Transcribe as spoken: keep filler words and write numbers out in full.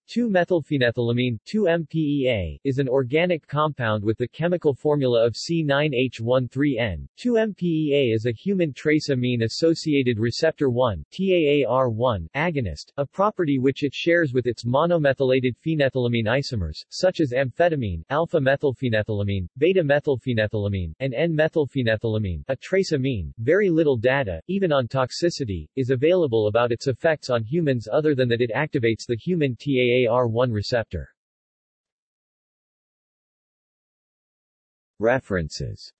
two methylphenethylamine two M P E A, is an organic compound with the chemical formula of C nine H thirteen N. two M P E A is a human trace amine-associated receptor one T A A R one agonist, a property which it shares with its monomethylated phenethylamine isomers, such as amphetamine, alpha-methylphenethylamine, beta-methylphenethylamine, and N-methylphenethylamine, a trace amine. Very little data, even on toxicity, is available about its effects on humans other than that it activates the human T A A R one receptor. References